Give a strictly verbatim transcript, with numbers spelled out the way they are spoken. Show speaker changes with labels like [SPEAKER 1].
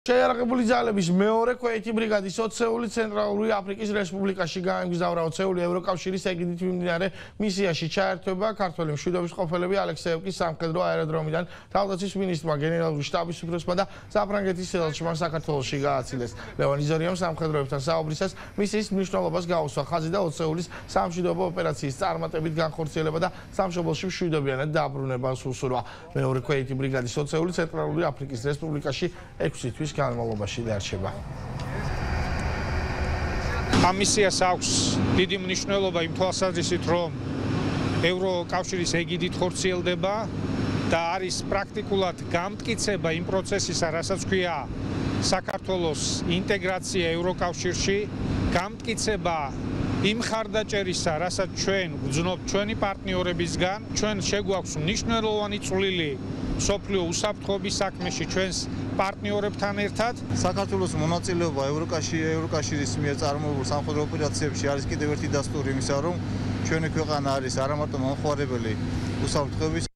[SPEAKER 1] შეიარაღებული ძალების მეორე ქვეითი ბრიგადის ოცეული ცენტრალური აფრიკის რესპუბლიკაში გაემგზავრა ოცეული ევროკავშირის ეგიდით მიმდინარე მისიაში ჩაერთვება ქართველი მშვიდობის ყოფილები ალექსეევკის სამხედრო აეროდრომიდან თავდაცვის მინისტრმა გენერალური შტაბის უფროსმა და საფრანგეთის ელჩმა საქართველოში გააცილეს. ლევან იზორიამ სამხედროებთან საუბრისას მისიის მნიშვნელობას გაუსვა ხაზი და ოცეულის სამშვიდობო ოპერაციის წარმატებით განხორციელება და სამშობლოში მშვიდობიანად დაბრუნებას უსურვა. მეორე ქვეითი ბრიგადის ოცეული ცენტრალური აფრიკის რესპუბლიკაში ექვსი თვის განმავლობაში დარჩება.
[SPEAKER 2] ამ მისიას აქვს დიდი მნიშვნელობა იმ თვალსაზრისით, რომ ევროკავშირის ეგიდით ხორციელდება და არის პრაქტიკულად გამტკიცება იმ პროცესისა, რასაც ქვია საქართველოს ინტეგრაცია ევროკავშირში, გამტკიცება იმ ხარდაჭერისა, რასაც ჩვენ ვგრძნობთ ჩვენი პარტნიორებისგან, ჩვენ შეგვაქვს მნიშვნელოვანი წვლილი მსოფლიო უსაფრთხოების საქმეში ჩვენს პარტნიორებთან ერთად.
[SPEAKER 3] საქართველოს მონაწილეობა ევროკავშირის მიერ წარმოებულ სამხედრო ოპერაციებში არის კიდევ ერთი დასტური იმისა, რომ ჩვენი ქვეყანა არის არა მარტო მომხმარებელი უსაფრთხოების